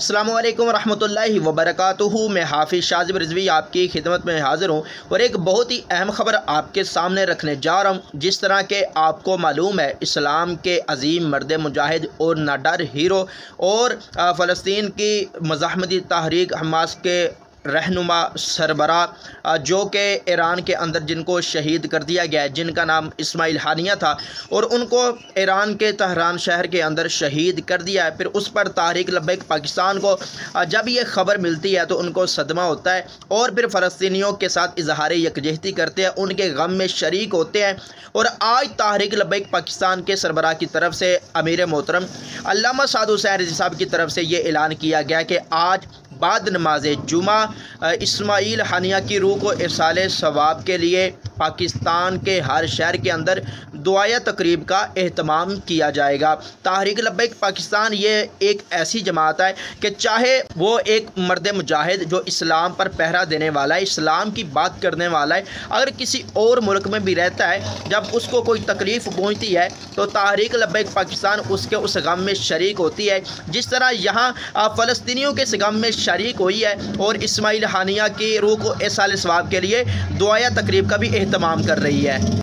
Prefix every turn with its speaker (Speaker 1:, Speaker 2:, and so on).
Speaker 1: السلام علیکم ورحمۃ اللہ وبرکاتہ۔ میں حافظ شاذب رضوی آپ کی خدمت میں حاضر ہوں اور ایک بہت ہی اہم خبر آپ کے سامنے رکھنے جا رہا ہوں۔ جس طرح کہ آپ کو معلوم ہے، اسلام کے عظیم مرد مجاہد اور ناڈر ہیرو اور فلسطین کی مزاحمتی تحریک حماس کے رہنما سربراہ جو کہ ایران کے اندر جن کو شہید کر دیا گیا ہے، جن کا نام اسماعیل ہانیہ تھا، اور ان کو ایران کے تہران شہر کے اندر شہید کر دیا ہے۔ پھر اس پر تحریک لبیک پاکستان کو جب یہ خبر ملتی ہے تو ان کو صدمہ ہوتا ہے اور پھر فلسطینیوں کے ساتھ اظہار یکجہتی کرتے ہیں، ان کے غم میں شریک ہوتے ہیں۔ اور آج تحریک لبیک پاکستان کے سربراہ کی طرف سے امیر محترم علامہ سعد حسین رضوی صاحب کی طرف سے یہ اعلان کیا گیا کہ آج بعد نماز جمعہ اسماعیل ہانیہ کی روح کو ارسال ثواب کے لیے پاکستان کے ہر شہر کے اندر دعائیہ تقریب کا اہتمام کیا جائے گا۔ تحریک لبیک پاکستان یہ ایک ایسی جماعت ہے کہ چاہے وہ ایک مرد مجاہد جو اسلام پر پہرا دینے والا ہے، اسلام کی بات کرنے والا ہے، اگر کسی اور ملک میں بھی رہتا ہے، جب اس کو کوئی تکلیف پہنچتی ہے تو تحریک لبیک پاکستان اس کے اس غم میں شریک ہوتی ہے، جس طرح یہاں فلسطینیوں کے اس غم میں شریک ہوئی ہے اور اسماعیل ہانیہ کی روح کو ارسال ثواب کے لیے دعائیہ تقریب کا بھی اہتمام کر رہی ہے۔